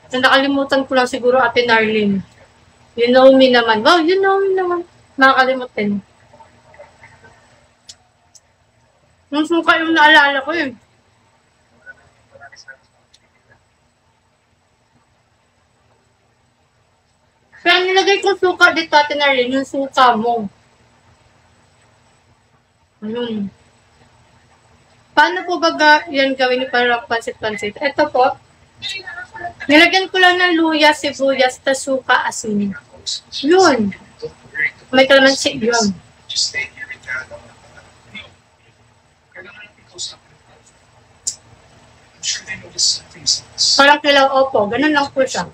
Nakalimutan ko lang siguro Ate Narlene. You know me naman. Wow, you know me naman. Makakalimutan. Yung suka yung naalala ko eh. Kaya nilagay kong suka dito, Ate Narlene, yung suka mo. Ayun. Paano po ba yan gawin para pansit-pansit? Ito po. Nilagyan ko lang ng luya, sibuyas, suka, asin. Yun. May kalamansi yun. Parang kilaw opo. Ganun lang po siya.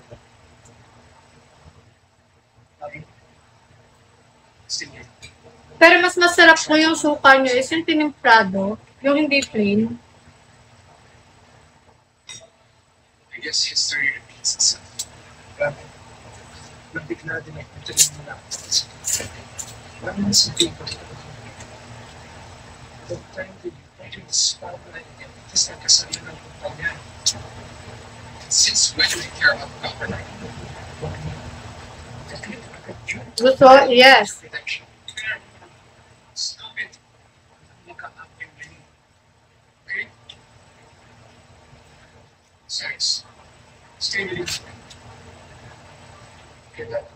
Pero mas masarap po yung suka nyo is yung tinimplado, yung hindi plain. I guess history repeats itself. Nabigla din ako ito yung mga wala naman sa people. The time that you enter the spotlight and this na kasali ng kumpanya. Since when do we care about government? Gusto, yes. Stop it. Look up and ready. Okay? Thanks. Stay with it. Get that.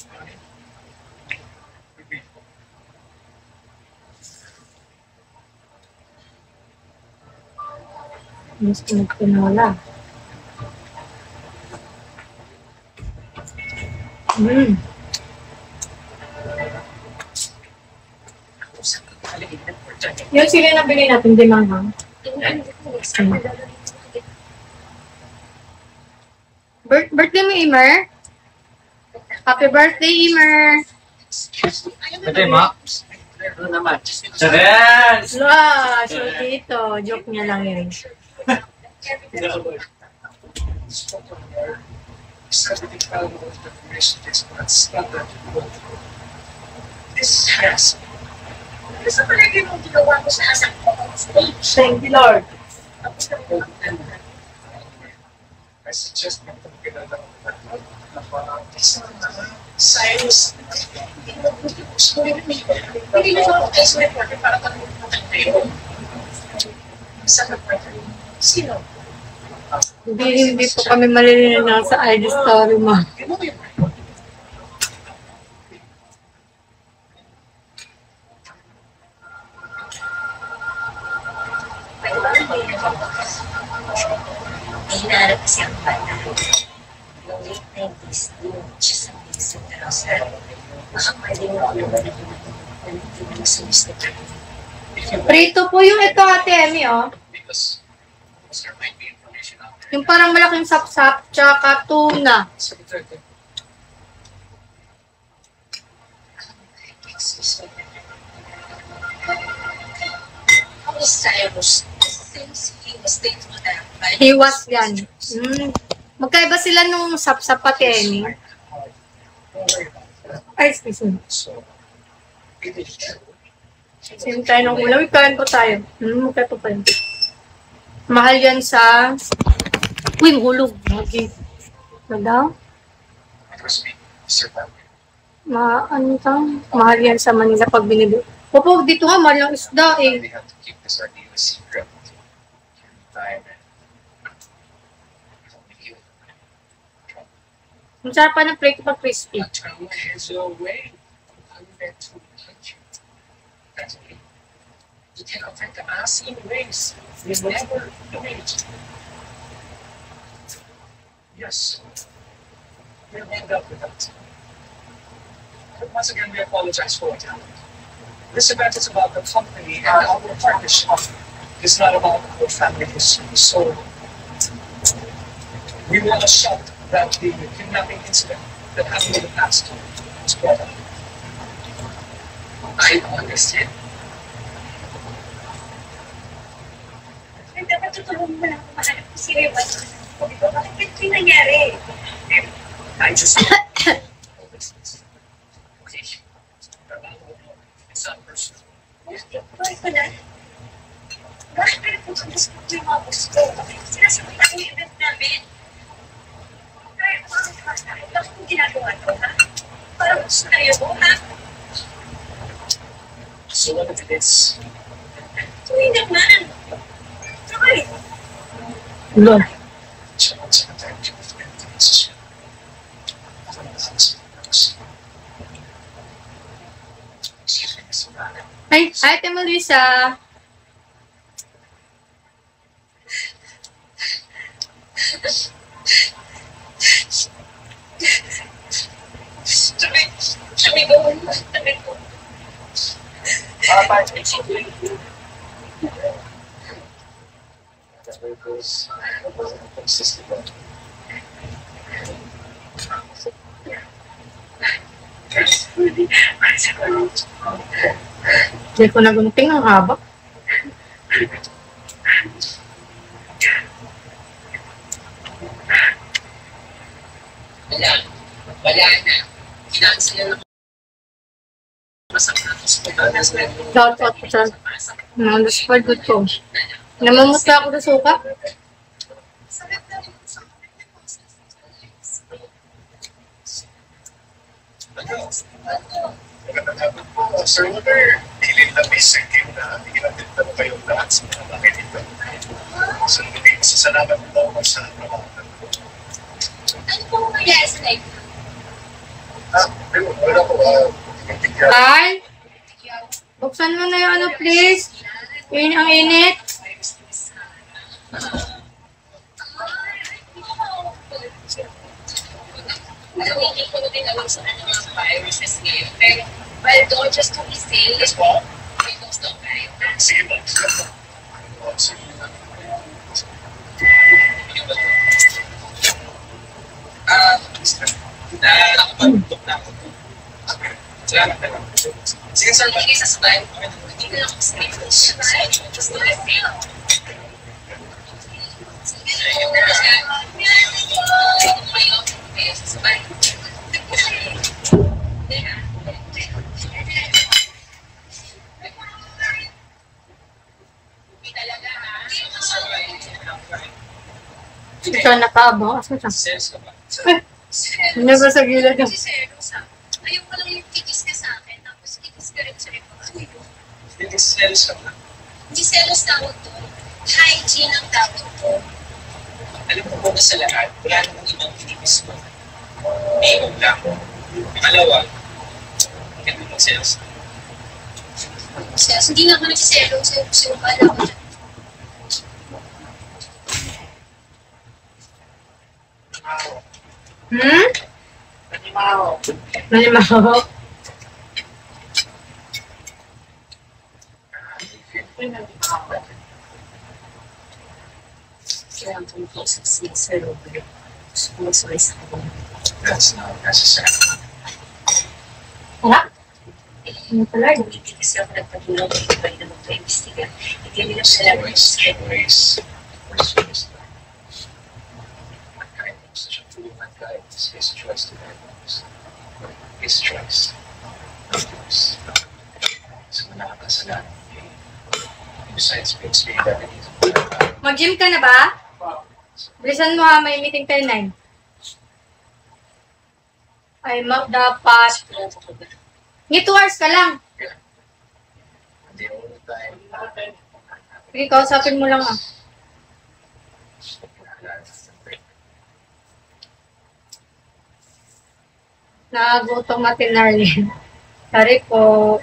Mas pinagpinola. Yung sili na bilhin natin, di manghang. Birthday mo, Imer? Happy birthday, Imer! Birthday mo? Ano naman? Charles! Wow, so dito. Joke niya lang yun. This has Gusto ko lang yung ginawa ko sa asak ko on stage. Thank you, Lord. I suggest mo itong kilala ko na Cyrus. Hindi na ako kayo sa reporter para kalimutan kayo. Sa reporter. Sino? Hindi po kami malilinaw sa ID story mo. May hinaharap kasi ang bata. Noong late 90s, doon siya sa Minsan Terasa. Baka pwede mo ako naman na hindi sa Mr. Prito po yung ito, Ate Emmy, oh. Yung parang malaking sapsap, tsaka tuna. Ako sa Cyrus, since he was staying with them, Hiwas yan. Magkaiba sila nung sapsap, Ate Emmy. Ay, excuse me. Same tayo ng ulam. Ikain po tayo. Magkaiba pa yun. Mahal yan sa... Uy, mahulog. Okay. Nagaw? Ano ito? Mahal yan sa Manila pag binili. Opo, dito nga, mahal yung isda eh. Ang sarap pa ng plate pag crispy. You can affect the ass in ways we never imagined. Yes, we'll end up with that. But once again, we apologize for what happened. This event is about the company and our partnership. It's not about our family history. So, we want to shout that the kidnapping incident that happened in the past is brought up. I understand. dapat tutulungan mo lang kung mahanap ko si Rewan. Bakit ito yung nangyari? I just... It's not personal. Bakit ko na? Bakit pinapunta sa yung mga gusto? Bakit sinasabi na yung event namin? to, ha? Parang gusto tayo mo, ha? So what if it is? Tuloy naman. Try. Lo. Ay, Ate Melissa. Sabi ko. That's where it goes. Consistent. Hindi ko nagunting ang haba. Wala na. Kinansila na masama. Shout out sa mga luspad ko. Namamutla ako sa suka. Sir, whether hilin na may singin na ginaganda mo kayong lahat sa mga bakit ito. So, hindi masasalamat mo daw sa trabaho. Ano po nangyari sa life? Pero wala ko, Ay, buksan mo na yung ano please. Yun ang init. Hindi ko na din alam sa mga viruses ngayon. Pero, well, don't just to be safe. Yes, po. We don't stop tayo. sige mo. Nakapagtok na ako. Salamat na lang. Sige, sir. Hindi sa sabay. Hindi na ako safe. Just to be safe. Ikaw nakaabang. Asa siya? Sales ka ba? Hindi ba sa gilid yan? Ayaw ko lang yung kikis ka sa akin, tapos kikis ka rin sa iba. Hindi sales ka ba? Hindi selos tawag to. Hygiene ang tawag to. Alam mo po na sa lahat, wala namang ibang pinipis mo. Minimum lang. Pangalawa, hindi mo mag-sales. Selos, hindi nga ako nagsiselos. Sa'yo pala ko dyan. Hmm? Nalimaw. Kailangan ko yung succeed sa loob. Sumusuri sa kanya. That's not necessary. Wala? Ano pala? Hindi kasi ako nagpatulong kung iba na magpa-imbestiga. Hindi nila sila Choice. What kind of such a fool that guy is his choice to diagnose. His choice. Of course. So, nakakasalanan. Besides being that it is Mag-gym ka na ba? Bilisan mo ha, may meeting tayo 9. Ay, dapat. Hindi 2 hours ka lang. the only time. Sige, kausapin mo lang ah. Nagutom natin, Arlene. Sorry po.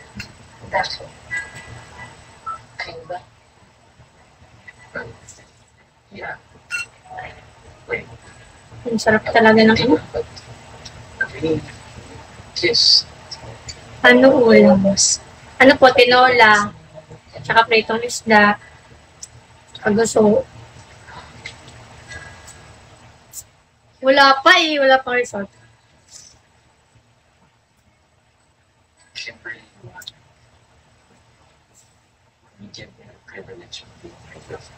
Kayo ba? Yeah. Ang sarap talaga ng ano. Kiss. Ano ulam? Ano po, tinola. Tsaka pritong isda. Kaguso. Wala pa eh. Wala pang resort. Kimberly, we give me the privilege of being my girlfriend.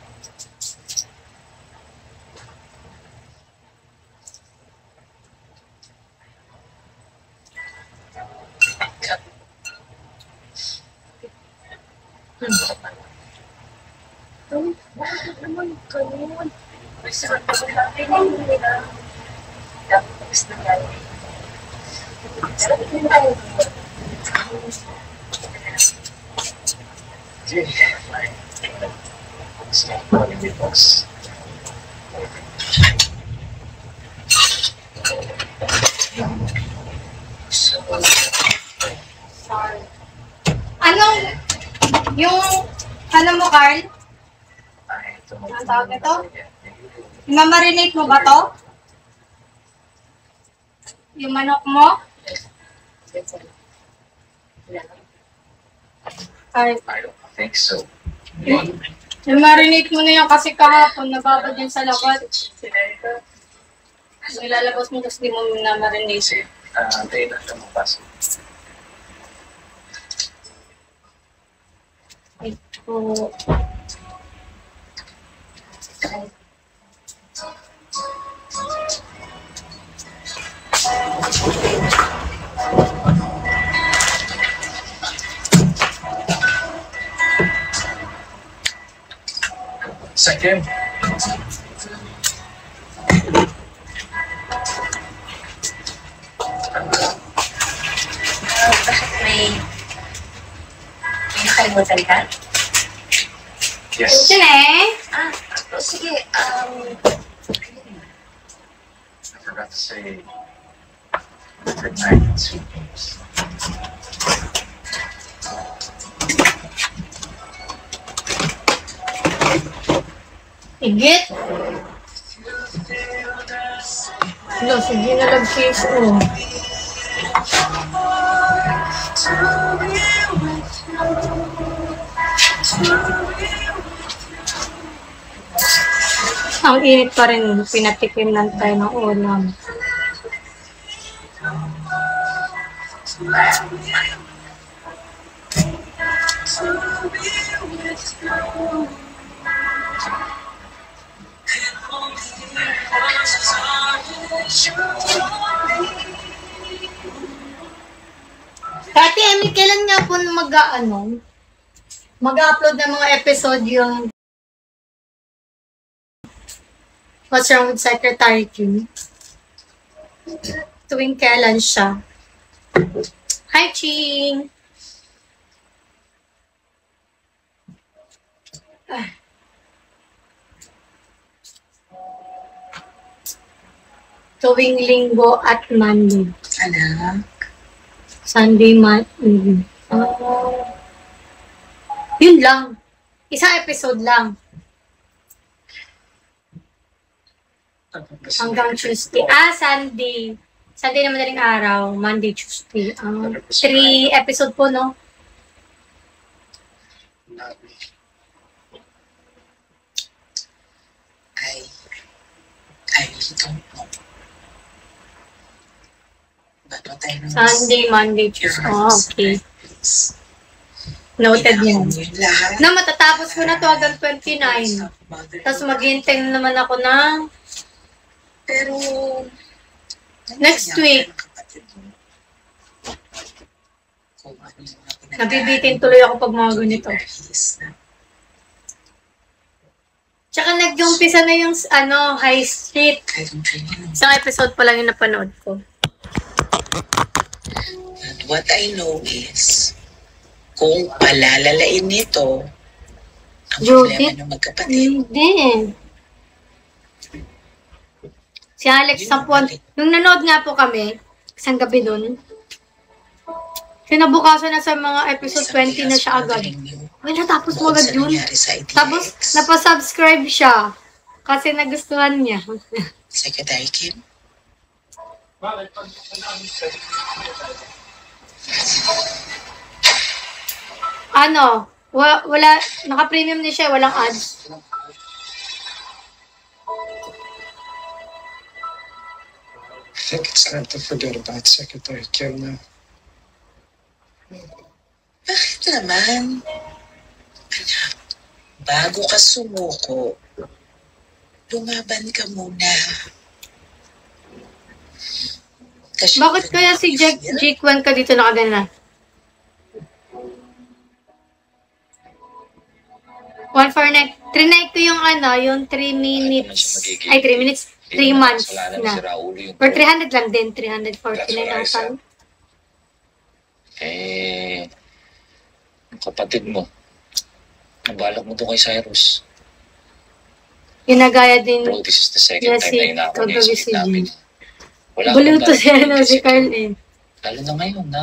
Bakit naman ganun? Masarap na wala kayo nila. Tapos na yan. Anong, yung, alam mo, Carl? Ang tawag nito? Mamarinate mo ba to? Yung manok mo? Carl, I don't think so. marinate mo na yan kasi kahapon nababad yan sa labat. Nilalabas mo kasi di mo na marinate. Antayin na lumabas. Ito. Second. Bakit may nakalimutan ka? Yes. Yun eh. Sige, I forgot to say good night and sweet dreams. Igit. No, sige na nag-face mo. Ang init pa rin, pinatikim lang tayo ng ulam. Kati Emily, kailan nga po mag-upload ng mga episode yung What's Wrong with Secretary Kim? Tuwing kailan siya? Hi, Ching! Tuwing Linggo at Monday. anak. Sunday, Monday. Yun lang. Isang episode lang. Hanggang Tuesday. Sunday. Sunday na madaling araw. Monday, Tuesday. 3 episode po, no? I really don't know. But what I know Sunday, Monday, Tuesday. Oh, okay. Noted yan. lahat. Na matatapos ko na to hanggang 29. Tapos maghintay na naman ako ng Pero, next week. Nabibitin tuloy ako pag mga ganito. Tsaka nag-umpisa na yung High Street. Isang episode pa lang yung napanood ko. What I know is, kung palalalain nito, ang Judith? problema ng magkapatid. Hindi. Si Alex Sampuan, nung nanood nga po kami, isang gabi dun, kinabukasan na sa mga episode 20 na siya agad. Ay, natapos mo agad yun. Tapos, napasubscribe siya. Kasi nagustuhan niya. Secretary Kim? Wala, naka-premium na siya, walang ads. I think it's time to forget about Secretary Kim now. Bakit naman? Anak, bago ka sumuko, lumaban ka muna. Kasi Bakit kaya si Jake Wan ka dito nakagana? 149. Trinay ko yung yung 3 minutes. Ay, 3 minutes. 3 months na. Or 300 lang din. 349 ang time. Eh, yung kapatid mo, nabalak mo doon kay Cyrus. Ginagaya din Bro, this is the second niya time si na inako niya kagabi yung si sakit namin. Jin. Wala Baliw akong to si, narinig si kasi Carl eh. lalo na ngayon na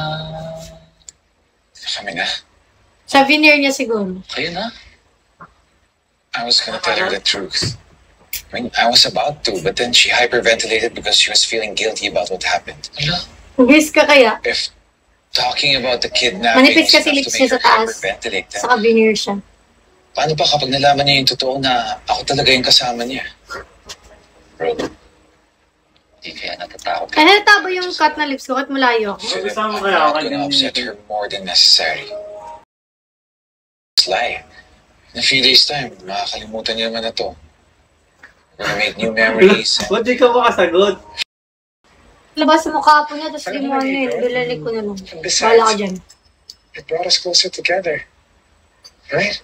Kami na. Sa veneer niya siguro. kayo na. I was gonna tell her the truth. I mean, I was about to, but then she hyperventilated because she was feeling guilty about what happened. Wala. Hugis ka kaya? If talking about the kidnapping Manipis was kasi enough lips to niya make sa her taas. hyperventilate, then Saka veneer siya. paano pa kapag nalaman niya yung totoo na ako talaga yung kasama niya? Bro, hindi kaya natatakot ka. Ay, nataba yung cut na lips ko kahit malayo ako. I'm not gonna upset her more than necessary. Sly. In a few days time, makakalimutan niya naman na to. We're gonna make new memories. Ba't di ka makasagot? Labas sa mukha po niya, tapos di mo ano eh. Dilalig ko na lang. Wala ka dyan. It brought us closer together. Right?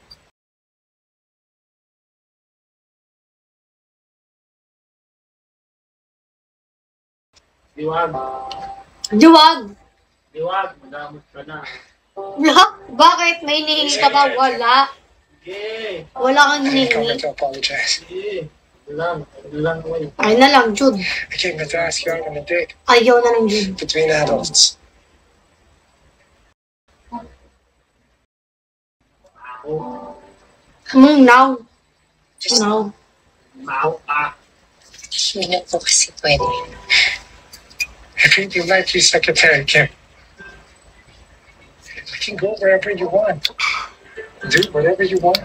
Diwag. Diwag! Diwag, madamot ka na. Wala? Bakit? May hinihingi ka ba? Wala. Sige. Wala kang I didn't come hinihingi. here to apologize. Sige. Lang naman. Ay na lang, Jude. I came here to ask you out on a date Ayaw na lang, Jude. between adults. Now. Now. Maaw ka. Hindi na po kasi pwede. I treat you like your secretary, Kim. We can go wherever you want. Do whatever you want.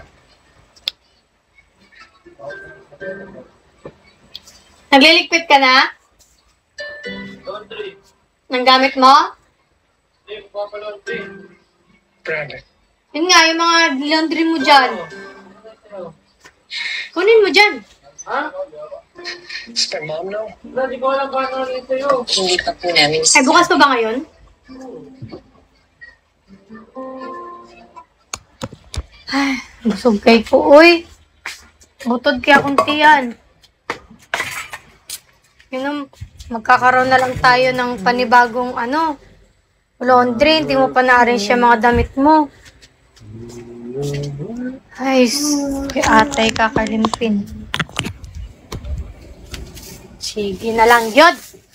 Nagliligpit ka na? Laundry. Ng gamit mo? Hindi, magpapalaundry. Brandon, Yun nga, yung mga laundry mo dyan. Kunin mo dyan. Ha? does my mom know? Wala, di ko alam paano rin sa'yo. Hindi pa po namin Ay, bukas pa ba ngayon? Ay, busog kay ko, uy. Butod kaya kunti yan. Yun ang, magkakaroon na lang tayo ng panibagong laundry. Hindi mo pa na-arrange yung mga damit mo. Ay, kay atay kakalimpin. Sige na lang, yun.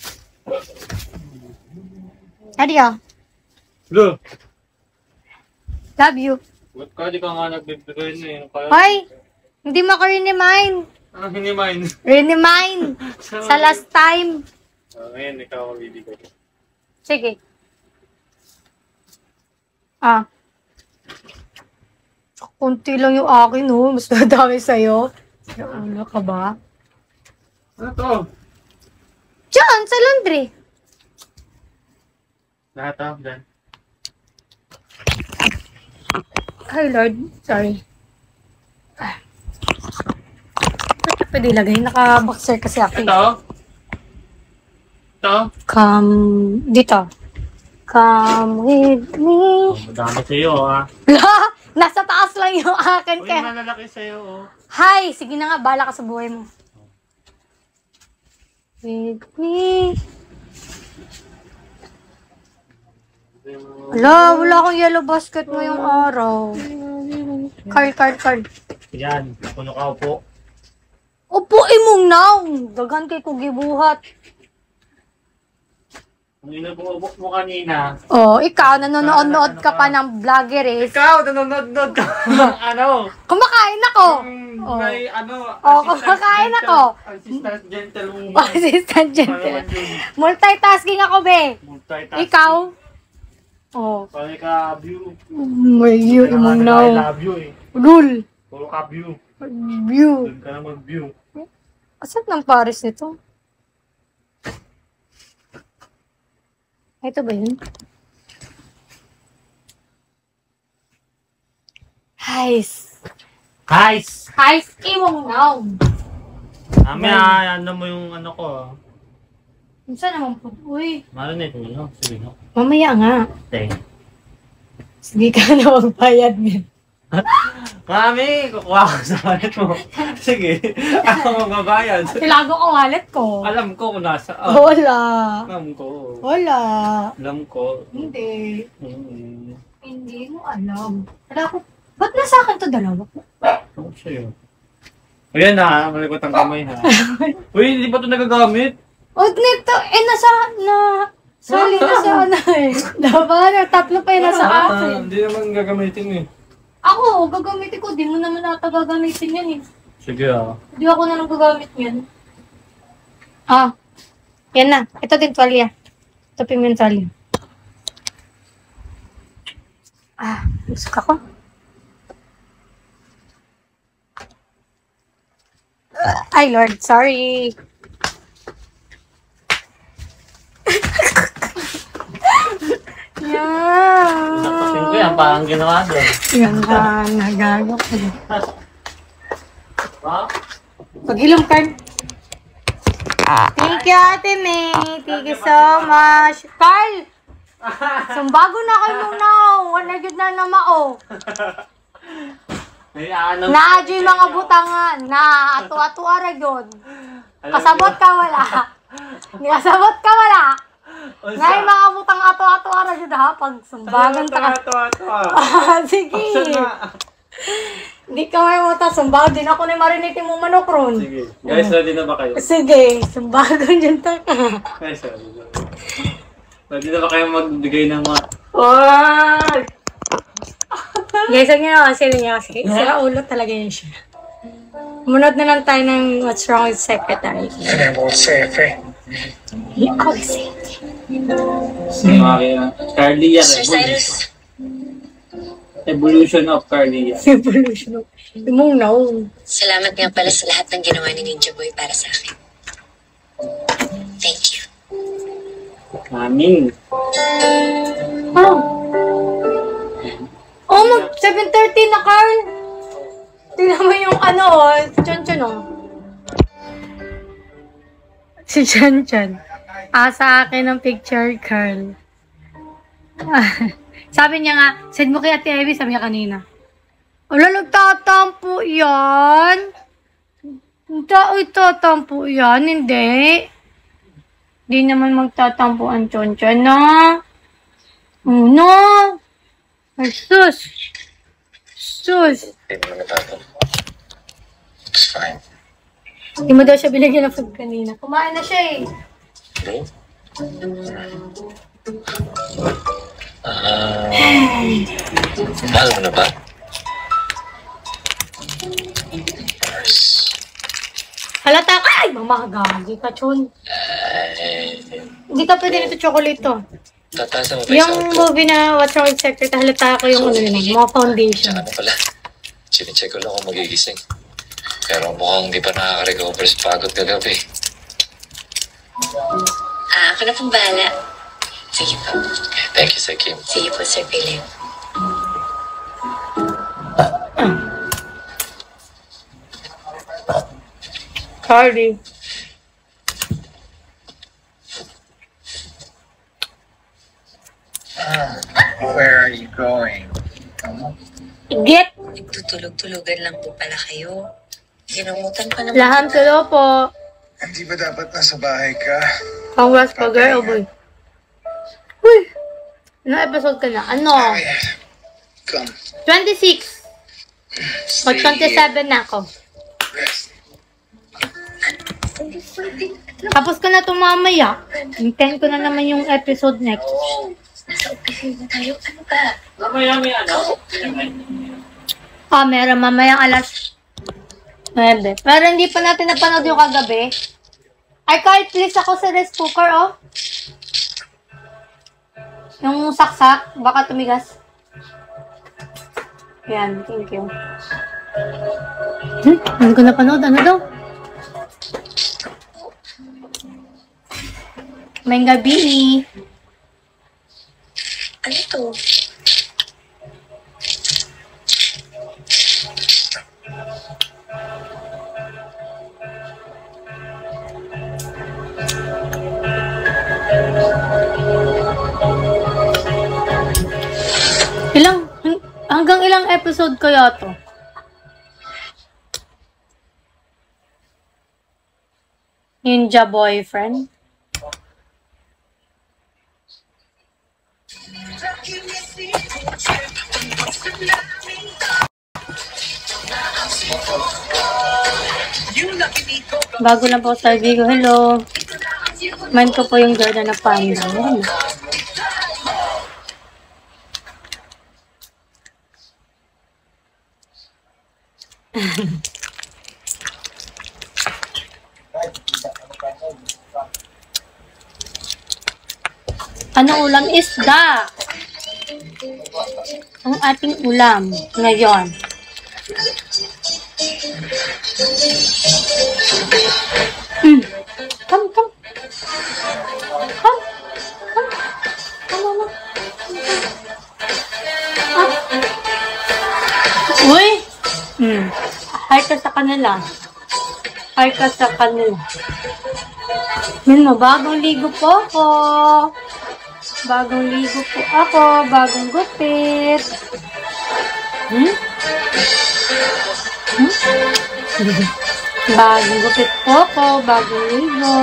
Adiyo. Lo, Love you. ba't ka di ka nga nagbibigay na yun? Hoy, hindi mo ako remind. Ah, hindi mine. Remind. Sa last time. Ngayon, ikaw ang bibigay. Sige. Ah. Kunti lang yung akin, oh. Mas madami sa'yo. Ano ka ba? Ano to? Diyan, sa laundry. Lahat ah, dyan. Ay, Lord. Sorry. Ah. Bakit pwede ilagay? Naka-boxer kasi ako. Ito? Ito? Come, dito. Come with me. Oh, madami sa'yo ah. Nasa taas lang yung akin. Uy, Kaya. malalaki sa'yo oh. Hi! Sige na nga, bahala ka sa buhay mo. With me. Wala akong yellow basket ngayong araw. Card. Yan, puno ka upo. Upuin mong now! Dagan kay ko gibuhat. Kung inabubok mo kanina. Oh, ikaw, nanonood ka pa ng vlogger eh. Ikaw, nanonood ka. Ano? Kumakain ako! Oh. May ano, Oh, kumakain ako. Assistant gentleman. Assistant gentleman. Multitasking ako, be. Multitasking. Ikaw? Oh. Pwede ka view. May you imong I now. love you eh. Rule. Puro ka view. View. Doon ka na mag-view. Asan ng Paris nito? Ito ba yun? Heis. Guys! Heis, imong now. Mamaya, ano mo yung ano ko. Saan naman po? Uy, Marinig mo yun. Sige no. mamaya nga. Teng. Sige ka na magbayad, men. Mami, kukuha ko sa wallet mo. Sige, ako magbabayad. Tilago ko wallet ko. Alam ko kung nasa. Wala. Alam ko. Wala. Alam ko. Hindi. Hmm. Hindi mo alam. Wala ko. Ba't nasa akin to dalawa? Ako sa'yo. O yan ha, malikot ang kamay ha. Uy, hindi pa ito nagagamit. O, nito, nasa ano eh. Diba? Tatlo pa yung nasa akin. Hindi naman gagamitin eh. Ako, gagamitin ko. Di mo naman ata gagamitin yan eh. Sige ah. Hindi ako na nang gagamit yan. Ah, yan na. Ito din tuwalya. Ito ping tuwalya. Ah, busok ako. Ay, Lord, sorry. Napasin ko yan, parang ginawa doon. Yan na, nagago ko. Ha? Pag-ilong card. Thank you, Ate May. Thank you so much. Carl! Sumbago na kayo muna. Wala yun na namao. Naadyo yung mga butangan. Na ato-ato ara yun. Kasabot ka wala. Kasabot ka wala. Ngayon mga butang ato-ato ara yun ha. Pag sumbagan ta ka. Sige. Hindi ka may muta. Sumbag din ako na marinitin mo manok ron. Sige. Guys, ready na ba kayo? Sige. Sumbagan dyan ta ka. Guys, ready na ba kayo magbigay ng mga... Oy! Guys, ang ginawa sila niya kasi sira ulo talaga yun siya. Munod na lang tayo ng What's Wrong with Secretary. And I won't say a thing. He always say it. Carlia Sir Cyrus, Evolution of Carlia. Evolution. Imong naong. salamat nga pala sa lahat ng ginawa ni Ninja Boy para sa akin. Thank you. Amin. Oh. Oh, mag 7:30 na, Carl. Tingnan mo yung ano, oh. Chon-chon, oh. Si Chan-chan. Sa akin ang picture, Carl. Sabi niya nga, send mo kay Ate Ivy, sabi niya kanina. Wala, nagtatampo yan. Tatampo yan, hindi. Hindi naman magtatampo ang Chon-chan, no? No. Ay, sus. Sus. Hindi mo natatanong. It's fine. Hindi mo daw siya binigyan ng food kanina. Kumain na siya eh. Bro? Mahal mo na ba? Halata ka! Ay, mamagagi ka, Chon. Hindi ka pwede nito chocolate to. Tatasan mo ba Yung movie na What's Wrong with Secretary, halata ko yung ano nila, mga foundation. Ano pala? Sinicheck ko lang kung magigising. Pero mukhang hindi pa nakaka-recover sa pagod kagabi. Ako na pong bahala. Sige po. Thank you, Sir Kim. Sige po, Sir Philip. Sorry. Where are you going? Get! Nagtutulog-tulugan lang po pala kayo. Ginungutan pa naman. Lahan tulo po. Hindi ba dapat nasa bahay ka? Congrats po, girl. Oh, boy. Uy! Anong episode ka na? Ano? Come. 26. Mag-27 na ako. Rest. Tapos ko na ito mamaya. Hintayin ko na naman yung episode next. Nasa opisina tayo. Ano ba? Mamaya may ano? Meron mamayang alas 9. Pero hindi pa natin napanood yung kagabi. Ay, Carl, please ako sa rice cooker, oh. Yung saksak, baka tumigas. Yan, thank you. Hindi ko napanood. Ano daw? May gabi. Ano to? Hanggang ilang episode kaya to? Ninja boyfriend? Bago na po sa Vigo. Hello. Mind ko po yung Jordan na panda. Ayan. Anong ulam? Isda. Ang ating ulam ngayon. Come. Come. Uy! Hi ka sa kanila. Hi ka sa kanila. Yun mo, bagong ligo po ako. Bagong ligo po ako. Bagong gupit. Bagong gupit po ako. Bagong ligo.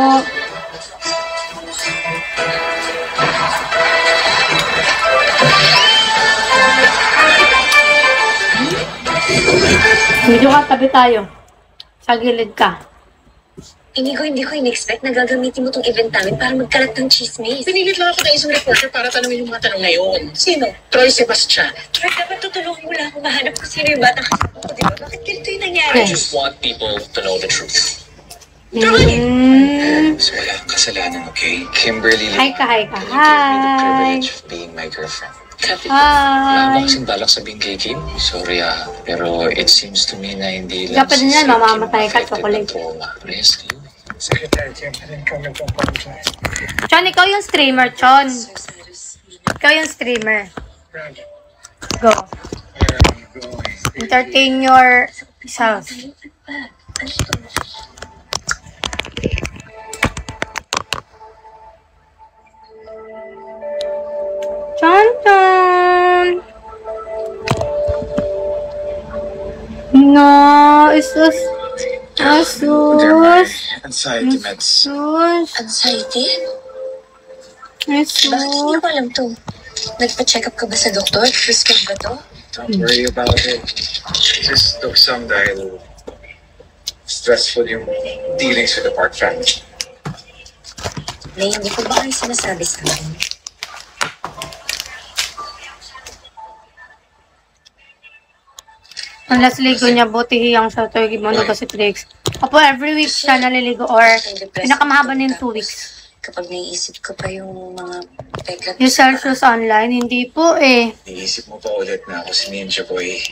Medyo ka, tabi tayo. Sa gilid ka. Hindi ko in-expect na gagamitin mo tong event namin para magkalat ng chismis. Pinilit lang ako ng isang reporter para tanongin yung mga tanong ngayon. Sino? Troy Sebastian. Troy, dapat tutulungan mo lang ako mahanap kung sino yung batang kasama ko, di ba? Bakit ganito yung nangyari? I just want people to know the truth. Mm. So wala kang kasalanan, okay? Kimberly, Hi ka, hi ka. will you give me the Hi. privilege of being my girlfriend? Wala Hi. ba kasing balak sabihin kay Kim? Sorry pero it seems to me na hindi lang Dapat din yan, Kim mamamatay ka, affected chocolate. ng trauma. Rest you. Secretary Kim, I didn't come here to apologize. Chon, ikaw yung streamer, Chon. Ikaw yung streamer. Brandon, Go. where are you going? Entertain yourself. Chon. No, Asus. Anxiety meds. Anxiety? Asus. Bakit hindi ko alam to? Nagpa-check up ka ba sa doktor? Prescribe ba to? Don't worry about it. Just took some dahil stressful yung dealings with the Park family. May hindi ko ba kayo sinasabi sa akin? Ang last ligo niya, buti hiyang sa turkey mono kasi tricks. Apo, every week siya naliligo or pinakamahaba na yung 2 weeks. Kapag naiisip ko pa yung mga peklat. Yung Celsius online, hindi po eh. Iisip mo pa ulit na ako si Ninja Boy.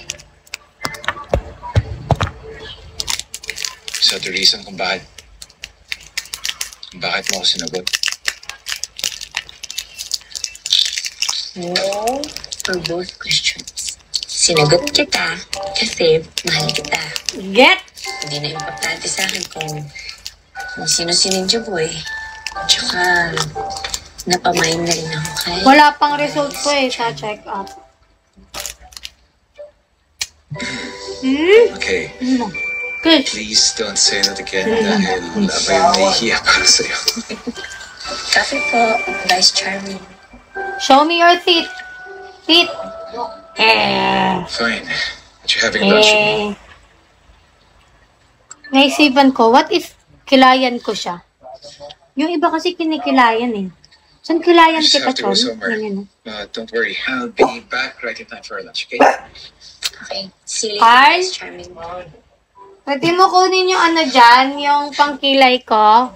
So the reason kung bakit mo ako sinagot. No, for both questions. Sinagot kita kasi mahal kita. Get! Hindi na importante sa akin kung sino si Ninja Boy. Tsaka, napamain na rin ako kay... Wala pang result ko eh sa check up. Okay, Good. please don't say that again dahil aba yung nahihiya para sa'yo. Coffee po, Vice Charming. Show me your teeth. Teeth. Fine, but you're having lunch with me. Naisipan ko, what if kilayan ko siya? Yung iba kasi kinikilayan eh. Saan kilayan I just kita, have to go Chon? somewhere. Ganyan, Don't worry, I'll be back right in time for lunch, okay? Okay, see you Carl? later, Vice Charming. Pwede mo kunin yung ano dyan, yung pangkilay ko?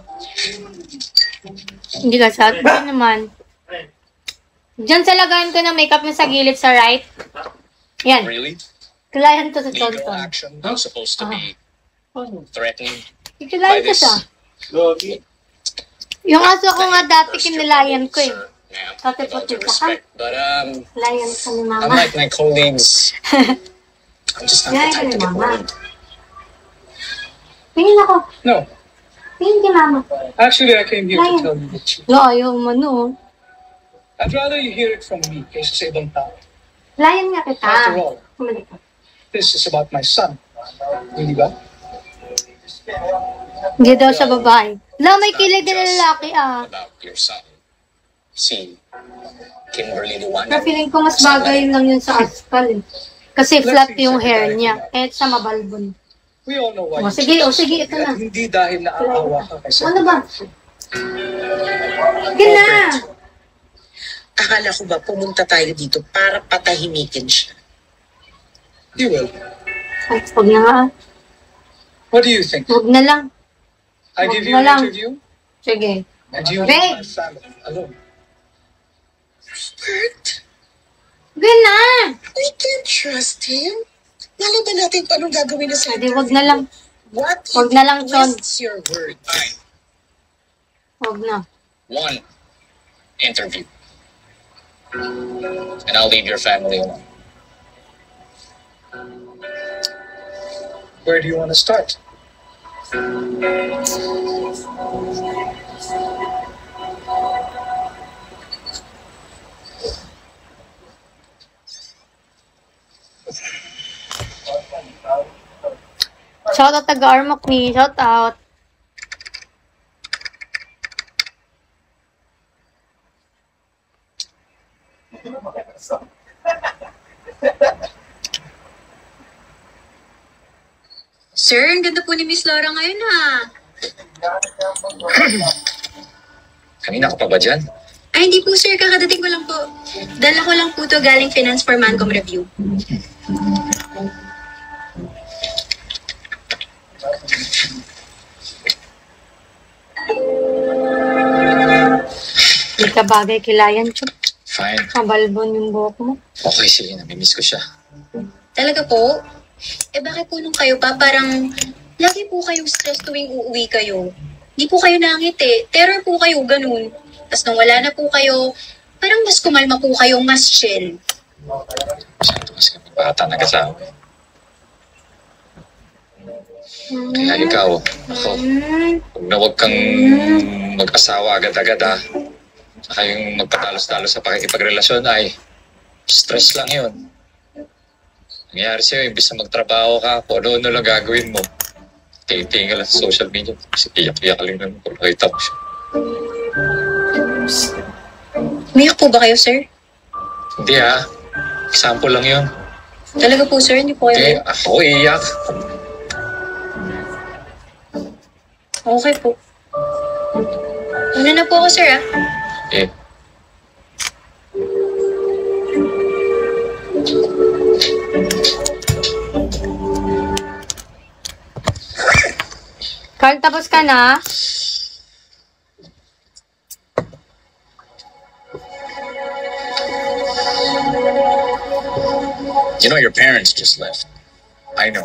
Hindi ka sa hindi naman. Diyan sa lagayan ko ng makeup yung sa gilid sa right. Yan. Really? Kilayan to sa Legal Tonton. action supposed to be threatening Kilayan ko siya. Yung aso ko nga dati kinilayan ko eh. sir, ma'am, Dati with all puti due ka ha? respect. But Kilayan ko ni mama. unlike my colleagues, I'm just not the Kilayan ko type ni to get mama. worried. Tingin ako. No, Tingin kay mama. actually, I came here Ryan. to tell you the truth. Lo, ayaw mo no. I'd rather you hear it from me kaysa sa ibang tao. Kilayan nga kita. After all, This is about my son. Hindi ba? Hindi daw siya babae. Wala, may kilig din na lalaki ah. About your son. Si Kimberly Luwan. Pero feeling ko mas bagay lang yun sa Aspal eh. Kasi flat yung hair niya. Kahit siya mabalbon. We all know why. Sige, ito na. Hindi dahil naaawa ka kay Ano ba? Sige na! Akala ko ba pumunta tayo dito para patahimikin siya? You will. Ay, huwag na nga. What do you think? Huwag na lang. I give you Wag na lang. an interview Sige. and you Babe! leave my family alone. Bert, Sige na! we can't trust him. Malay ba natin kung anong gagawin na sa Hindi, huwag na lang. What Huwag if na lang, he John. twists your word? Fine. Huwag na. One interview. And I'll leave your family alone. Where do you want to start? Shout out taga-Armok ni. Shout out. Sir, ang ganda po ni Miss Laura ngayon ha. Kanina ka pa ba dyan? Ay, hindi po sir, kakadating ko lang po. Dala ko lang po to galing Finance for Mancom Review. Hindi ka bagay kilayan, Chuk. Fine. Mabalbon yung buhok mo. Okay, sige. Namimiss ko siya. Talaga po? Eh bakit po nung kayo pa parang lagi po kayong stress tuwing uuwi kayo? Di po kayo nangiti. Terror po kayo, ganun. Tapos nung wala na po kayo, parang mas kumalma po kayo, mas chill. Masyado kasi kami bata nag-asawa. Kaya ikaw, ako, huwag kang mag-asawa agad-agad ha. Saka yung magpatalos-talos sa pakikipagrelasyon ay stress lang yun. Nangyari sa'yo, imbis na magtrabaho ka, kung ano-ano lang gagawin mo. Tingin ka lang sa social media. Kasi iyak-iyak lang naman kung nakita mo siya. Umiyak po ba kayo, sir? Hindi ha. Example lang yun. Talaga po, sir? Hindi po Okay, kayo. ako iiyak. Okay po. Una na po ako, sir, ah. Eh, Carl, tapos ka na? you know your parents just left. I know.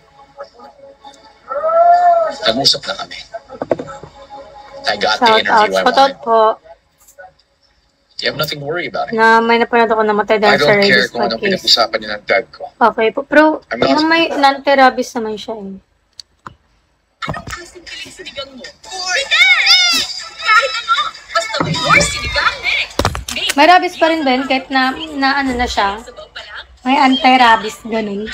Nag-usap na kami. I got the Shout out. interview I Shout out wanted. po. You have nothing to worry about it. Na may napanood ako namatay I dahil sa don't care rabies kung anong case. pinag-usapan niyo ng dad ko. Okay po. Pero, I'm not- yung may non-therapist naman siya eh. Kahit ano! Basta may more sinigang, eh! May rabies pa rin ba yun? Kahit na ano na siya? Sabaw pa lang? May anti-rabies, ganun.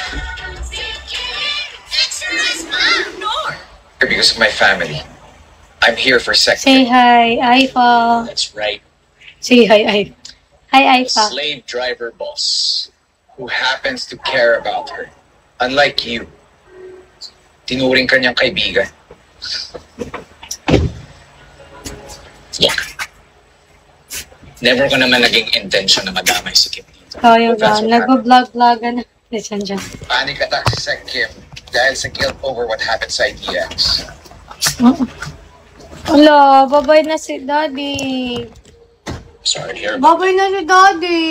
Because of my family. I'm here for sex. Say hi, Aifa. That's right. Say hi, Aifa. Hi, A Aifa. slave driver boss who happens to care about her. Unlike you. Tinuring kanyang kaibigan. Look. Never ko naman naging intention na madamay si Kim dito. Oh, yung That's what nag-vlog-vlogan. Listen dyan. Panic attack si Sec Kim dahil sa guilt over what happened sa IDX. Wala, babay na si Daddy. Sorry to hear about Babay na si Daddy.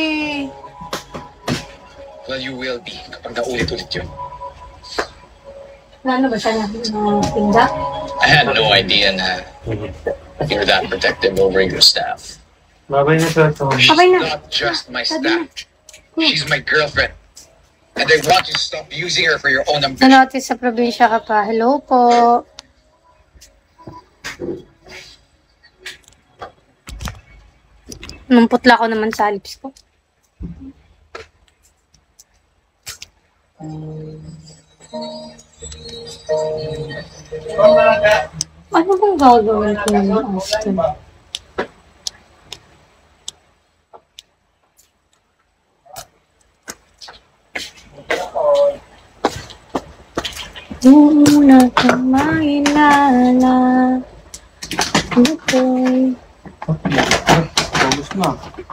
Well, you will be kapag naulit-ulit yun. Ano ba siya na tinda? I had no idea na you're that protective over your staff. Babay na siya. Babay na. Not just my staff. She's my girlfriend. And I want you to stop using her for your own ambition. Nanotis sa probinsya ka pa. Hello po. Nung putla ko naman sa lips ko. Ano bang gagawin ko ng Austin? Muna kang makilala. Ano po'y Tapos na.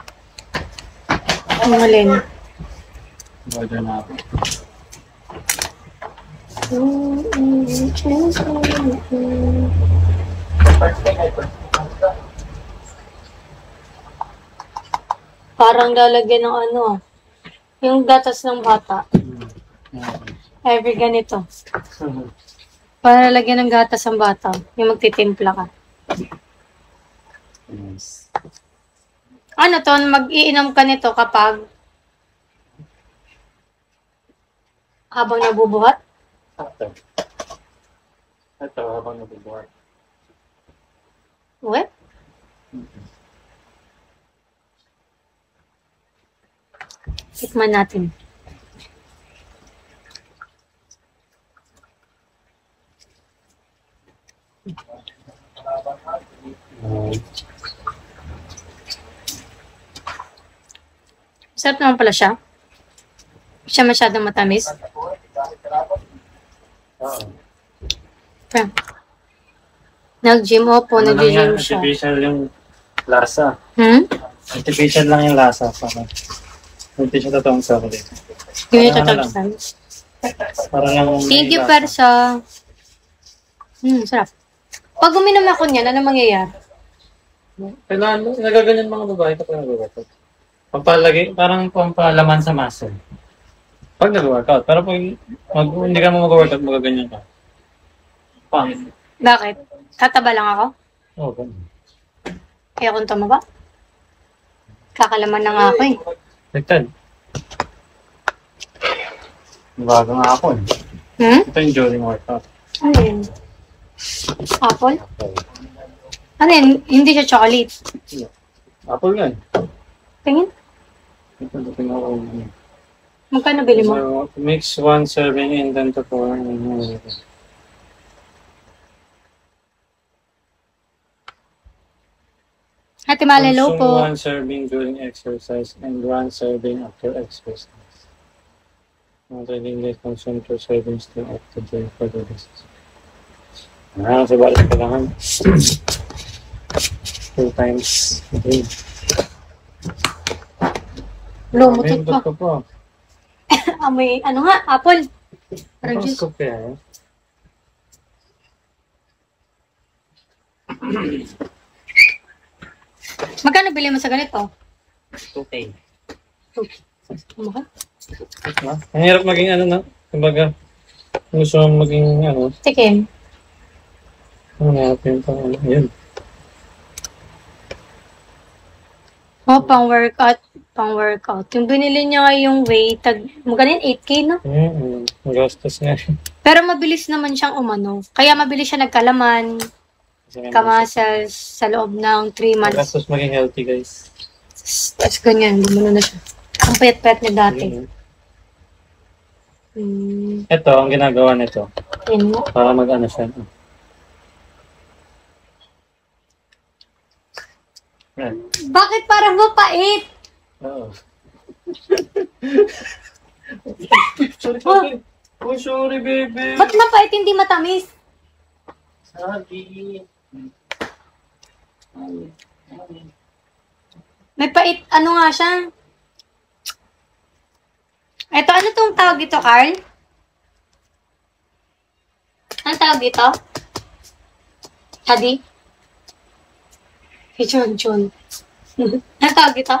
ang alin? Baga na ako. Parang lalagyan ng ano, yung gatas ng bata. Every ganito. Para lalagyan ng gatas ng bata. Yung magtitimpla ka. Yes. Ano to, mag-iinom ka nito kapag habang nabubuhat? Ito, habang nabubuhat. What? Tikman natin. Sarap naman pala siya. Hindi siya masyadong matamis. Nag-gym po, nag-gym siya. Artificial yung lasa. Artificial lang yung lasa. Hindi siya totoong chocolate. Hindi siya totoong. Para lang Thank you, Persa. Sarap. Pag uminom ako niyan, ano mangyayari? Kailangan, nagaganyan mga babae kapag nag-workout. Pampalagay, parang pampalaman sa muscle. Pag nag-workout. Pero pag hindi ka mo mag-workout, magaganyan ka. Pangit. Bakit? Tataba lang ako? Oo, ganun. Kaya kung tumaba? Kakalaman na nga ako eh. Ligtad. Bago nga ako eh. Ito yung during workout. Ano yun? Apple? Ano yun? Hindi siya chocolate. Apple yan. Tingin? Ito ako. Magkano bili mo? So, mix 1 serving and then to 4. Ate Mala, hello po. 1 serving during exercise and 1 serving after exercise. Not reading this consume 2 servings to after during further exercise. Sa balik kailangan 2 times 3. Lumutot pa. Ko po. Amoy, ano nga, apple. Parang Ang juice. scoop kaya. Magkano bili mo sa ganito? 2K. Mahal. Ang hirap maging ano na. Kumbaga, gusto mong maging ano. Tikim. Ano natin ito? Ayun. Oh, pang-workout. Pang-workout. Yung binili niya nga yung weight, magkano yun? 8K, no? Ang gastos nga. Pero mabilis naman siyang umano. Kaya mabilis siya nagkalaman, kamasals sa loob ng 3 months. Gastos maging healthy, guys. Tapos ganyan, lumano na siya. Ang payat-payat niya dati. Ito, ang ginagawa nito. Yun mo. Para mag-ano siya. Yan. Bakit parang mapait? Oo. Sorry. Oh, sorry, baby. Ba't mapait hindi matamis? Sorry. May pait, ano nga siya? Ito, ano tong tawag dito, Carl? Ano tawag dito? Hadi? Chon. Ano tawag dito?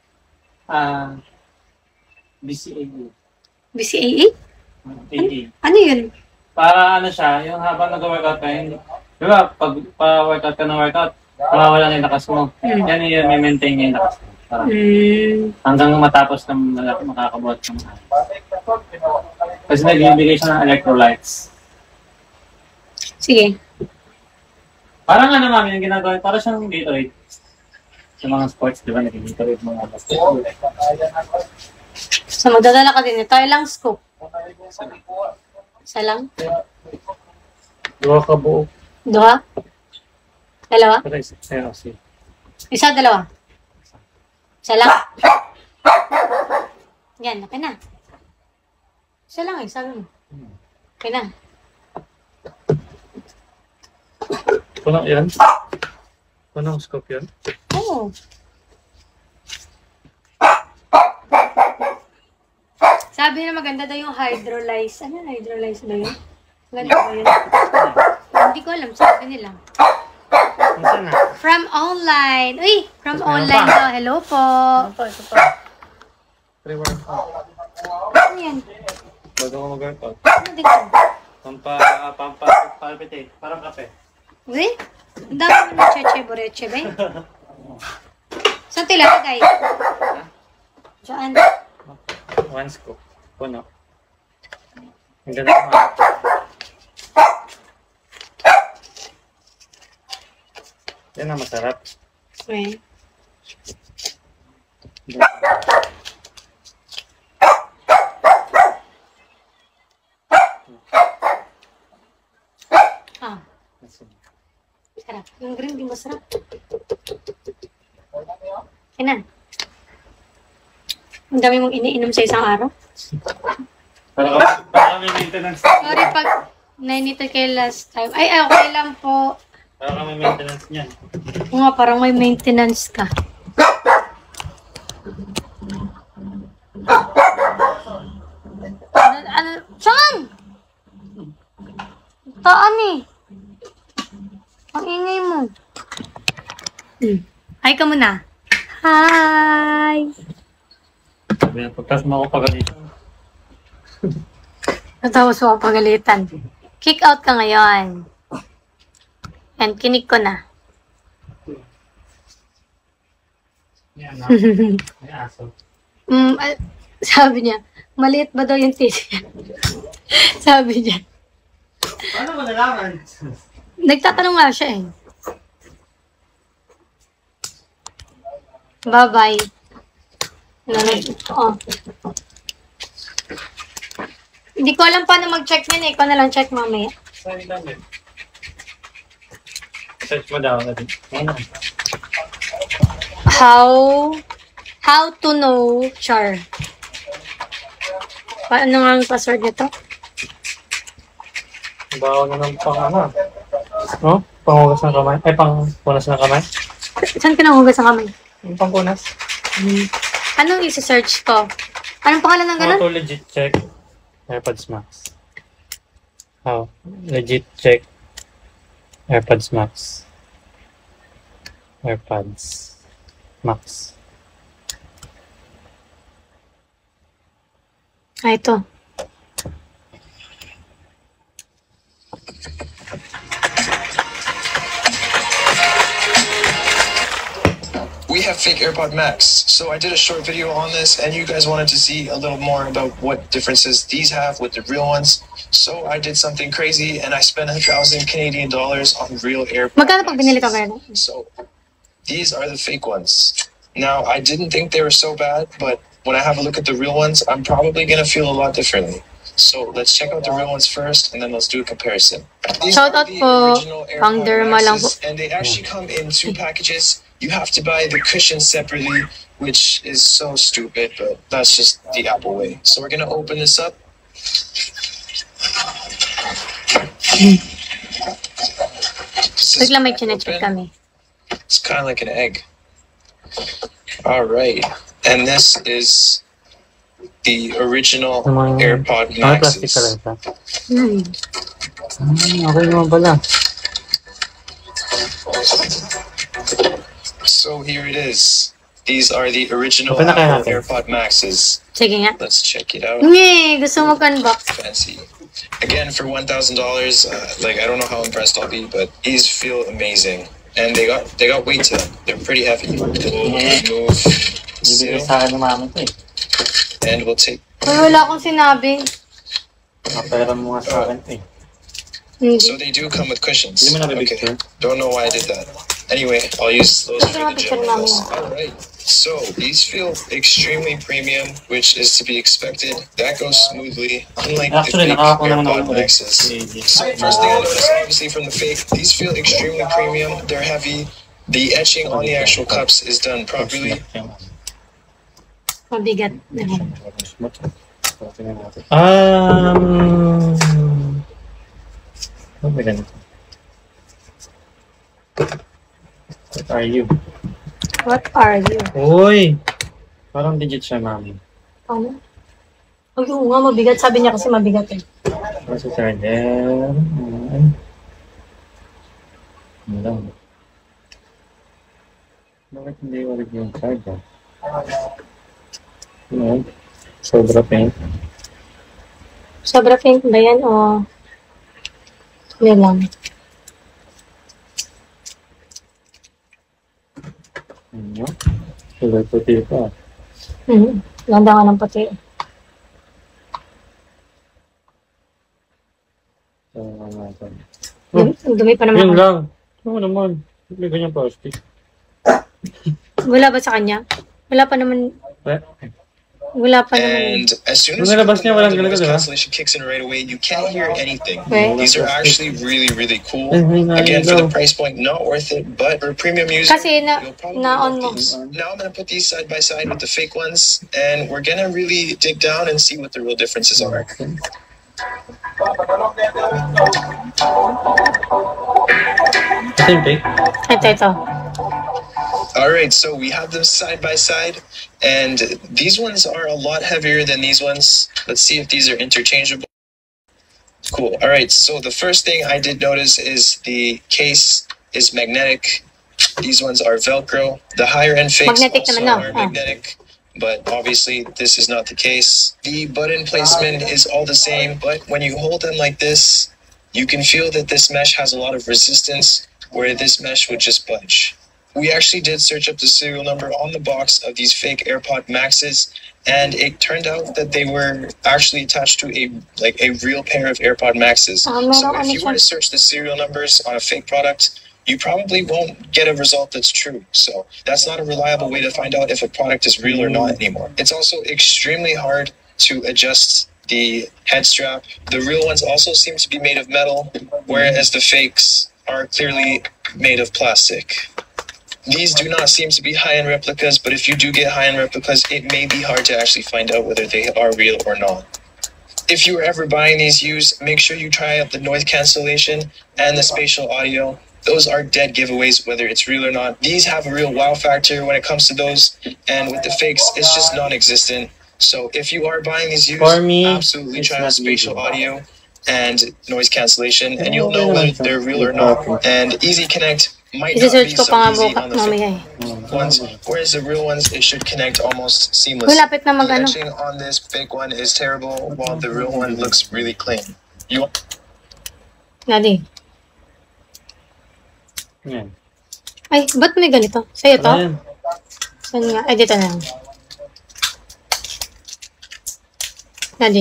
BCAA. BCAA? AA. Ano yun? Para ano siya, yung habang nag-workout ka, hindi. Di ba, pag pa-workout ka ng workout, mawawala na yung lakas mo. Yan yung may maintain niya yung lakas mo. Hanggang matapos na makakabuhat ka mo. Kasi nagbibigay siya ng electrolytes. Sige. Parang ano mami, yung ginagawa, parang siyang Gatorade. Sa mga sports, di ba, nag-Gatorade mga basketball. So, magdadala ka din ito. Ilang scoop? Isa lang? Dua ka buo. Dua? Dalawa? Pero sige. Isa, dalawa? Isa lang? Yan, okay na. Isa lang eh, sabi mo. Okay na. Punang yan? Punang scope yun? Oo. Sabi nila maganda daw yung hydrolyze. Ano hydrolyze ba yun? Maganda ba yun? Hindi ko alam, sabi nila. Nasaan na? From online. Uy, from online daw. Hello po. Ito pa. 3-1 pa. Ano yan? Bago ko mag-workout. Ano dito? Palpitate. Parang kape. Uy, ang dami mo ng cheche-boreche ba yun? Saan tilagay? Saan? One scoop. Puno. Ang ganda naman. Yan ang masarap. Okay. Ah, sarap. Yung green, di masarap. Yan. Ang dami mong iniinom sa isang araw. Para kami maintenance. Sorry pag nainitan kayo last time. Ay, okay lang po. Para kami maintenance niyan. Oo nga, parang may maintenance ka. Ano? Saan? Taan eh. Ang ingay mo. Hi ka muna. Hi! Pagkas mo ako pagalitan. Natapos mo ang pagalitan. Kick out ka ngayon. Yan, kinig ko na. Yan na. May aso. Sabi niya, maliit ba daw yung titi niya? Sabi niya. Paano mo nalaman? Nagtatanong nga siya eh. Bye-bye. Oo. Hindi ko alam paano mag-check yan eh. Ikaw na lang check mamaya. Saan yung damit? Search mo daw natin. Ano? How to know char. Paano nga ang password nito? Bawa na ng pang ano? Oh? Panghugas ng kamay? Ay, pangpunas ng kamay? Saan ka nang hugas ang kamay? Yung pangpunas? Anong isi-search ko? Anong pangalan ng ganun? How to legit check AirPods Max. How? Legit check AirPods Max. AirPods Max. Ah, ito. We have fake AirPod Max, so I did a short video on this, and you guys wanted to see a little more about what differences these have with the real ones. So I did something crazy, and I spent 1,000 Canadian dollars on real AirPod Magkano pag binili ka Maxes. ganun? So these are the fake ones. Now, I didn't think they were so bad, but when I have a look at the real ones, I'm probably gonna feel a lot differently. So let's check out the real ones first, and then let's do a comparison. These Shout are out the po, original pang AirPod derma lang po. Maxes, and they actually come in 2 packages. You have to buy the cushion separately, which is so stupid, but that's just the Apple way. So we're gonna open this up. This is Bigla may cracked chinecheck open. kami. It's kind of like an egg. All right, and this is the original AirPod May plastic ka Maxes. rin ito. Hmm. Okay naman pala. So here it is. These are the original Open na kaya Apple natin. AirPod Maxes. Sige nga. Let's check it out. Nge, gusto mo mag-unbox. Fancy. Again, for $1,000, like I don't know how impressed I'll be, but these feel amazing, and they got weight to them. They're pretty heavy. We'll move Bibigay still, sa akin ng mama ko eh. and we'll take. Uy, wala akong sinabi. Kapera mo nga sa akin eh. Hindi. So they do come with cushions. Hindi mo Okay. nabibigyan. Don't know why I did that. Anyway, I'll use those Gusto for nga the picture gym namin. models. Alright, so these feel extremely premium, which is to be expected. That goes smoothly, unlike Actually, the fake nakakakuha naman ako AirPod ng ulit. Maxes. So first thing I noticed, obviously from the fake, these feel extremely premium. They're heavy. The etching on the actual cups is done properly. Mabigat. Ano ba ganito? What are you? What are you? Uy! Parang digit siya, mami. Ano? Ay, oo nga, mabigat. Sabi niya kasi mabigat eh. Ano sa charger? Ano lang? Bakit hindi ulit yung charger? Ano? Sobra paint. Sobra pink ba yan o... Yan lang. Ano? Kulay puti pa. Ganda nga ng pati. Dumi pa naman. Yun lang. Ano naman? May ganyan plastic. Wala ba sa kanya? Wala pa naman. Wala pa naman. And as soon as you put them on, the noise cancellation kicks in right away. You can't hear anything. Okay. These are actually really, really cool. Again, for the price point, not worth it. But for a premium user, Kasi you'll probably na-on mo. love these. Now I'm gonna put these side by side with the fake ones, and we're gonna really dig down and see what the real differences are. Ito yung fake? Ito. All right, so we have them side by side, and these ones are a lot heavier than these ones. Let's see if these are interchangeable. Cool. All right, so the first thing I did notice is the case is magnetic. These ones are Velcro. The higher end fakes Magnetic also naman, no? are magnetic, but obviously this is not the case. The button placement is all the same, but when you hold them like this, you can feel that this mesh has a lot of resistance, where this mesh would just budge. We actually did search up the serial number on the box of these fake AirPod Maxes, and it turned out that they were actually attached to a real pair of AirPod Maxes. So if you were to search the serial numbers on a fake product, you probably won't get a result that's true. So that's not a reliable way to find out if a product is real or not anymore. It's also extremely hard to adjust the head strap. The real ones also seem to be made of metal, whereas the fakes are clearly made of plastic. These do not seem to be high-end replicas, but if you do get high-end replicas, it may be hard to actually find out whether they are real or not. If you are ever buying these used, make sure you try out the noise cancellation and the spatial audio. Those are dead giveaways, whether it's real or not. These have a real wow factor when it comes to those, and with the fakes, it's just non-existent. So if you are buying these used, absolutely try out spatial audio and noise cancellation, and you'll know whether they're real or not. And Easy Connect might not be so easy on the fake ones, whereas the real ones, it should connect almost seamlessly. The etching on this fake one is terrible, while the real one looks really clean. Nadi. Yan. Ay, ba't may ganito? Sa'yo to? Ayan. Saan nga? Ay, dito na lang. Nadi.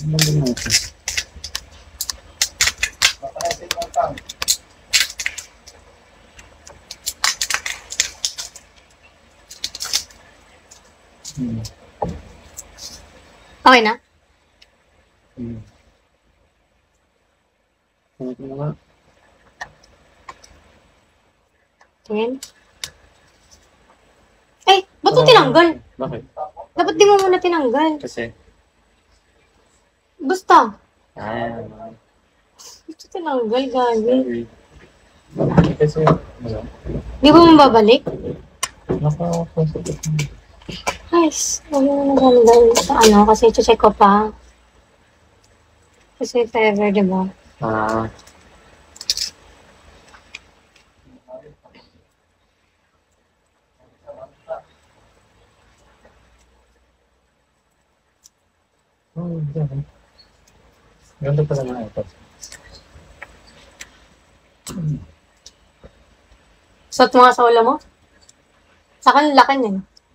Okay na? Tingin. Ay, ba't mo tinanggal? Bakit? Dapat di mo muna tinanggal. Kasi? Basta. Ayan. Ito tinanggal, gagi. Kasi, Di ba mo babalik? naka-consultate. Guys, huwag mo nagandal sa ano, kasi check ko pa. Kasi if ever, di ba? Ganda pala ng iPad. Suot mo nga sa ulo mo? Sa akin, laki niyan.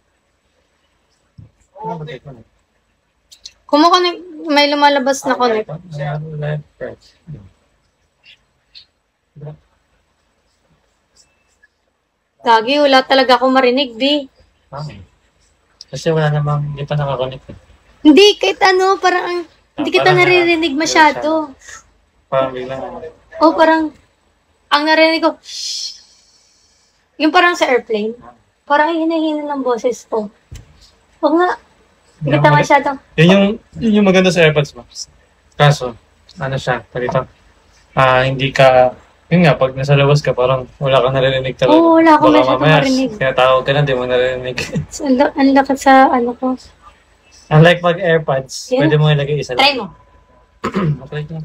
Kumuha na, may lumalabas na connect. Left, right. Gagi, wala talaga ako marinig, di. Okay. Kasi wala namang, hindi pa nakakonect eh. Hindi, kahit ano, parang, hindi kita parang, naririnig masyado. Parang biglang, O parang, ang narinig ko, yung parang sa airplane, parang hinahina ng boses ko. O nga, hindi kita masyado. yun yung maganda sa AirPods Max. Kaso, ano siya, dito, hindi ka, yun nga, pag nasa labas ka, parang wala ka naririnig talaga. Oo, wala akong Baka masyadong mamaya, marinig. tinatawag ka na, di mo naririnig. Ang lakas sa ano ko. Unlike pag AirPods, Yeah. pwede mo ilagay isa Try mo. Okay lang.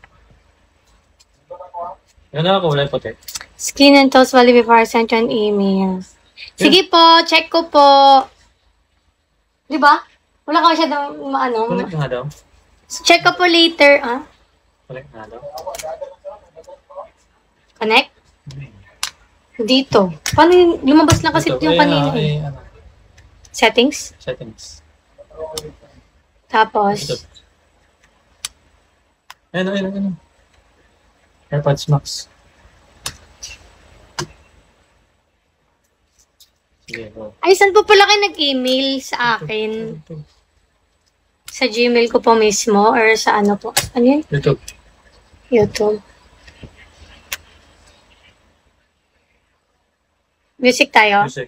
Yan na ako, wala puti. Skin and toes valley before I sent you an email. Sige po, check ko po. Di ba? Wala ka masyadong ano. Kulik nga daw. Check ko po later. Ah? Kulik nga daw. Connect? Dito. Paano yung, lumabas lang kasi Ito, yung kanina eh. ano, Settings. settings. Tapos, Ito. Ayun. AirPods Max. Sige, go. ay, saan po pala kayo nag-email sa akin? Sa Gmail ko po mismo or sa ano po? Ano yun? YouTube. YouTube. Music tayo? Music.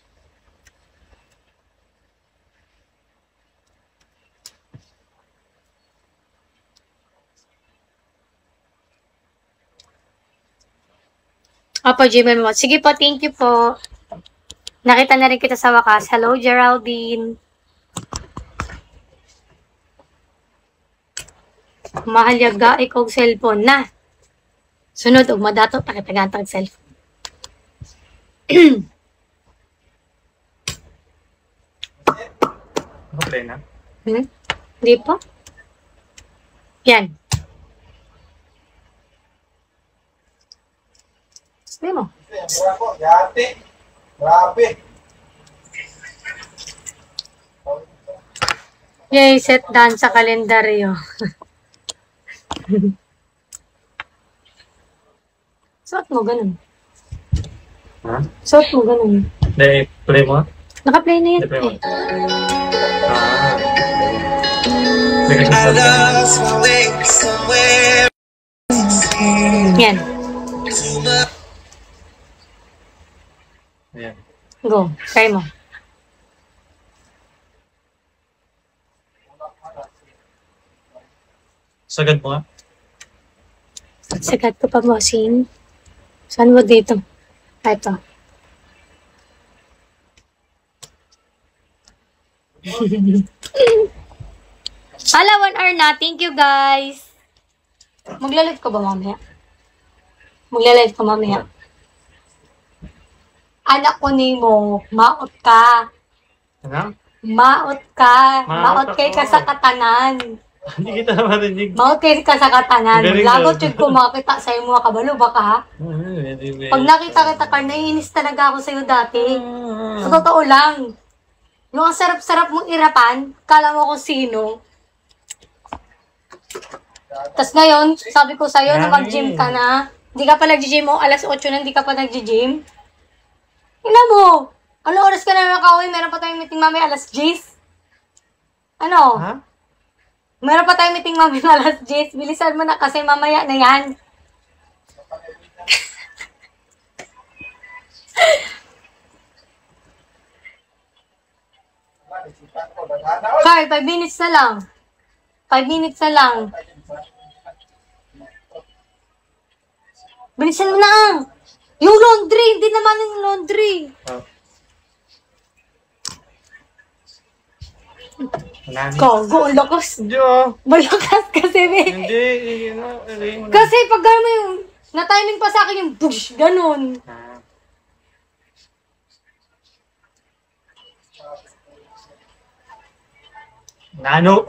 Opo, Gmail mo. Sige po, thank you po. Nakita na rin kita sa wakas. Hello, Geraldine. Mahal yaga, ikaw cellphone na. Sunod, og madato, takitagantag cellphone. Okay na. Hindi po? Yan. Sabi mo. Yay, set down sa kalendaryo. Suot mo, ganun. Ha? Suot mo, ganun. Hindi, play mo? Naka-play na yan Hindi, play mo. eh. Hindi kasi sabi Yan. Ayan. Go. Try mo. Sagad mo nga. Sagat ko pa, bossing. Saan mo dito? Ito. Hala, 1 hour na. Thank you, guys. Magla-live ka ba mamaya? Magla-live ka mamaya? Anak ko ni mo, maot ka. Ano? Maot ka. Maot Maot kay ako. ka sa katanan. Hindi kita marinig. Maot kay ka sa katanan. Galing Lagot ka. yun ko makita sa'yo mga kabalo. Baka ha? Pag nakita kita ka, naiinis talaga ako sa'yo dati. Sa totoo lang. Yung ang sarap-sarap mong irapan, kala mo kung sino. Tapos ngayon, sabi ko sa'yo na mag-gym ka na. Hindi ka pa nag-gym mo, alas 8 na hindi ka pa nag-gym. Tingnan mo. Ano oras ka na nakauwi? Meron pa tayong meeting mamaya alas 10. Ano? Ha? Meron pa tayong meeting mamaya alas 10. Bilisan mo na kasi mamaya na yan. Carl, 5 minutes na lang. 5 minutes na lang. Bilisan mo na. Yung laundry, hindi naman yung laundry. Oh. Nani? Gago, ang lakas. Diyo. Malakas kasi, be. Hindi. Kasi pag gano'n mo yung, na-timing pa sa akin yung bush, ganun. Nano.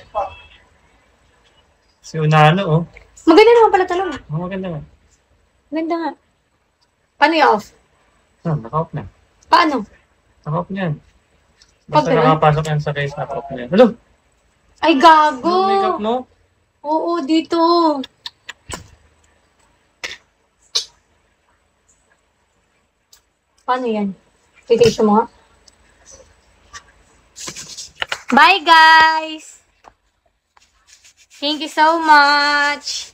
Si Unano, oh. Maganda naman pala talong. Oh, maganda nga. Maganda nga. Paano i-off? Naka-off na. Paano? Naka-off na yan. Basta Pag ganun? nakapasok yan sa case, naka-off na yan. Hello? Ay, gago. Ano makeup mo? Oo, dito. Paano yan? Titation mo nga. Bye, guys! Thank you so much!